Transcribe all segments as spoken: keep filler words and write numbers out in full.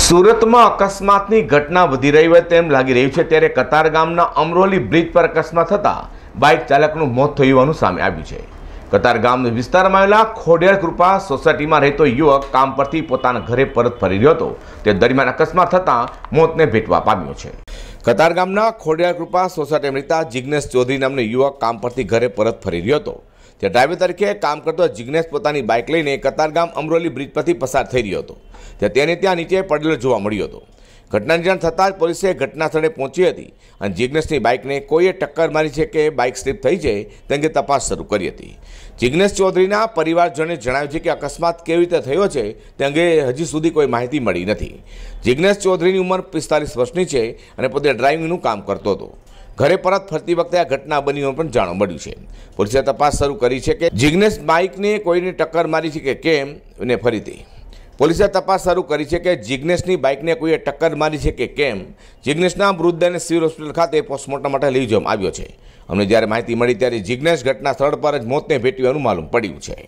સુરતમાં અકસ્માતની ઘટના વધી રહી હોય તેમ લાગી રહ્યું છે ત્યારે કતારગામના અમરોલી બ્રિજ પર અકસ્માત થતાં બાઇક ચાલકનું મોત થયું હોવાનું સામે આવ્યું છે। કતારગામ વિસ્તારમાં આવેલા ખોડિયાર કૃપા સોસાયટીમાં રહેતો યુવક કામ પરથી પોતાના ઘરે પરત ફરી રહ્યો હતો તે દરમિયાન અકસ્માત થતાં મોતને ભેટવા પામ્યો છે। કતારગામના ખોડિયાર કૃપા સોસાયટીમાં રહેતા જિગ્નેશ ચૌધરી નામનો યુવક કામ પરથી ઘરે પરત ફરી રહ્યો હતો તે ડ્રાઈવર તરીકે કામ કરતો જિગ્નેશ પોતાની બાઇક લઈને કતારગામ અમરોલી બ્રિજ પરથી પસાર થઈ રહ્યો હતો તે તેને ત્યાં નીચે પડેલો જોવા મળ્યો હતો। ઘટનાની જાણ થતાં જ પોલીસે ઘટના સ્થળે પહોંચી હતી અને જિગ્નેશની બાઇકને કોઈએ ટક્કર મારી છે કે બાઇક સ્લીપ થઈ છે તે અંગે તપાસ શરૂ કરી હતી। જિગ્નેશ ચૌધરીના પરિવારજનોએ જણાવ્યું છે કે અકસ્માત કેવી રીતે થયો છે તે અંગે હજી સુધી કોઈ માહિતી મળી નથી। જિગ્નેશ ચૌધરીની ઉંમર પિસ્તાલીસ વર્ષની છે અને પોતે ડ્રાઇવિંગનું કામ કરતો હતો। ઘરે પરત ફરતી વખતે આ ઘટના બની હોવાનું પણ જાણવા મળ્યું છે। પોલીસે તપાસ શરૂ કરી છે કે જિગ્નેશ બાઇકને કોઈને ટક્કર મારી છે કે કેમ અને ફરીથી પોલીસે તપાસ શરૂ કરી છે કે જિગ્નેશની બાઇકને કોઈએ ટક્કર મારી છે કે કેમ। જિગ્નેશના મૃતદેહને સિવિલ હોસ્પિટલ ખાતે પોસ્ટમોર્ટમ માટે લઈ જવામાં આવ્યો છે। અમને જ્યારે માહિતી મળી ત્યારે જિગ્નેશ ઘટના સ્થળ પર જ મોતને ભેટ્યું માલુમ પડ્યું છે।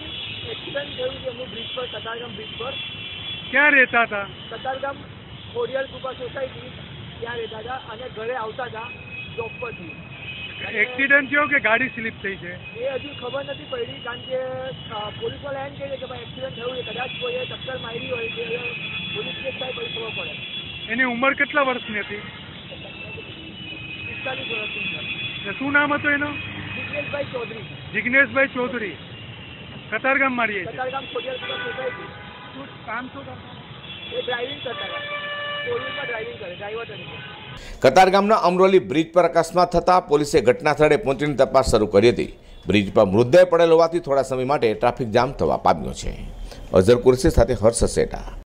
ક્યાં રહેતા હતા? કતારગામ ખોડિયાર કૃપા સોસાયટી ત્યાં રહેતા હતા અને ઘરે આવતા હતા જોબ પરથી। એક્સિડન્ટ થયો કે ગાડી સ્લીપ થઈ છે એ હજુ ખબર નથી પડી કારણ કે પોલીસ વાળા એમ કહે છે કે ભાઈ એક્સિડન્ટ થયું છે, કદાચ કોઈએ ટક્કર મારી હોય કે પોલીસ કેસ થાય પછી ખબર પડે। એની ઉંમર કેટલા વર્ષની હતી? પિસ્તાલીસ વર્ષની। શું નામ હતું એનું? જિગ્નેશભાઈ ચૌધરી। જિગ્નેશભાઈ ચૌધરી કતારગામમાં રહીએ છે? કતારગામ ખોડિયાર કૃપા સોસાયટી। શું કામ શું કરતા? એ ડ્રાઇવિંગ કરતા હતા, પોલીસમાં ડ્રાઇવિંગ કરે ડ્રાઈવર તરીકે। કતારગામના અમરોલી બ્રિજ પર અકસ્માત થતાં પોલીસે ઘટના સ્થળે પહોંચીને તપાસ શરૂ કરી હતી। બ્રિજ પર મૃતદેહ પડેલ હોવાથી થોડા સમય માટે ટ્રાફિક જામ થવા પામ્યો છે। અઝર કુરશી સાથે હર્ષ સેટા।